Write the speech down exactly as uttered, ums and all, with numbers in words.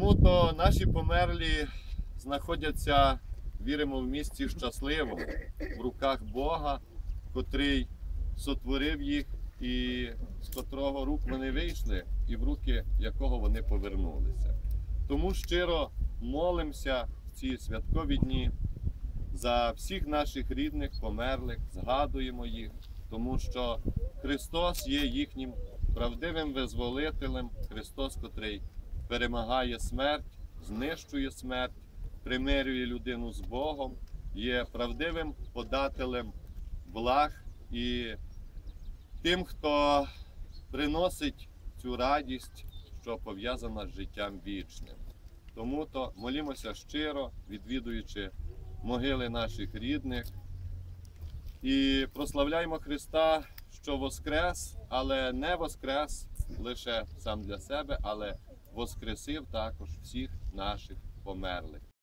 Тому то наші померлі знаходяться, віримо, в місці щасливому, в руках Бога, котрий сотворив їх і з котрого рук вони вийшли, і в руки якого вони повернулися. Тому щиро молимося в ці святкові дні за всіх наших рідних, померлих, згадуємо їх, тому що Христос є їхнім правдивим визволителем, Христос, котрий перемагає смерть, знищує смерть, примирює людину з Богом, є правдивим подателем благ і тим, хто приносить цю радість, що пов'язана з життям вічним. Тому то молімося щиро, відвідуючи могили наших рідних, і прославляємо Христа, що воскрес, але не воскрес лише сам для себе, але воскресив також всіх наших померлих.